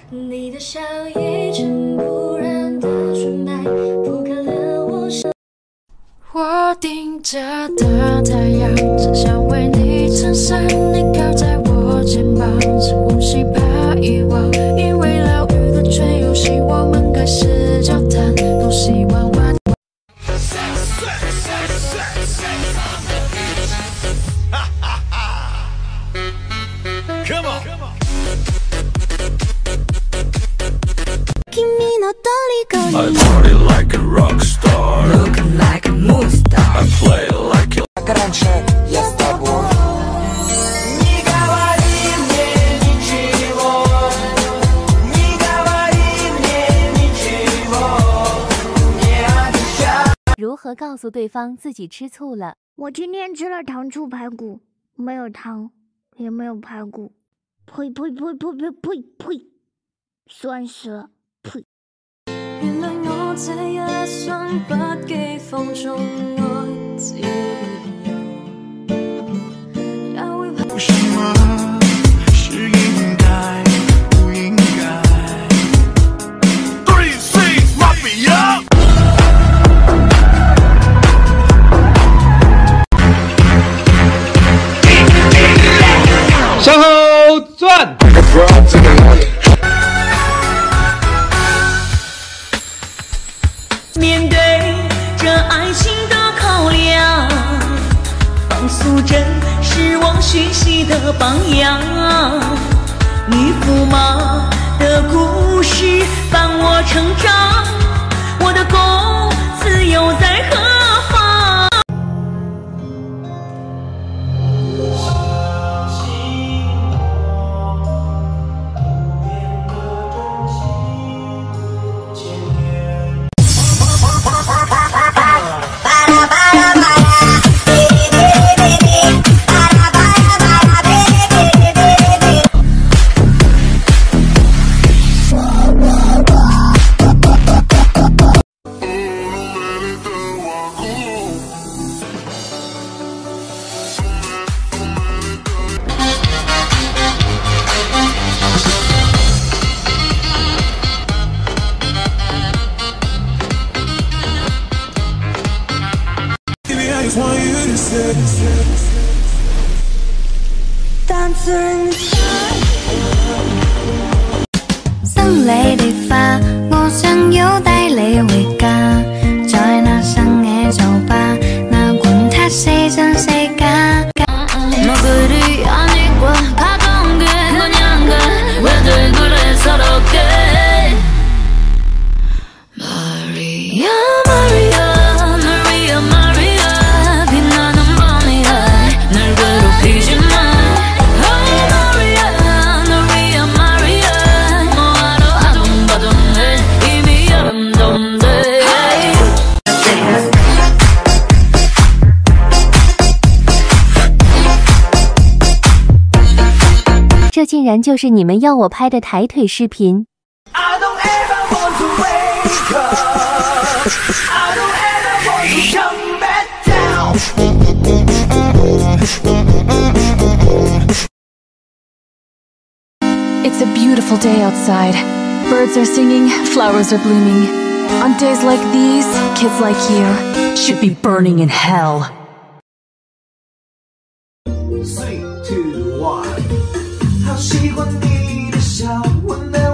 你的笑一尘不染的纯白，不可能我是。我盯着的太阳，只想为你撑伞。你靠在我肩膀，深呼吸怕遗忘。因为疗愈的纯游戏，我们开始交谈，多希望我。 I party like a rock star, looking like a movie star. I play like a... Как раньше я с тобой. Не говори мне ничего, не говори мне ничего, не обещай. 如何告诉对方自己吃醋了？ 我今天吃了糖醋排骨，没有汤，也没有排骨，呸呸呸呸呸呸呸，酸死了，呸！ 原諒我這一生不羈放縱愛自由，也會怕。 什麼是應該不應該 ？3, 6, Mafia。 向后转。 面对这爱情的考量，放诉着失望讯息的榜样。女驸马的故事伴我成长，我的公子又在何方？ 生你的花，我想要帶你回家，在那深夜酒吧，那管他誰真誰假。너 그리 아니고 가던 게 그냥 가 왜들 그래 서럽게 마리아 마리아 마리아 마리아 빛나는 밤이야 날 괴롭히지 마 这竟然就是你们要我拍的抬腿视频。 It's a beautiful day outside. Birds are singing, flowers are blooming. On days like these, kids like you should be burning in hell. 3, 2, 1。好喜欢你的笑，温暖。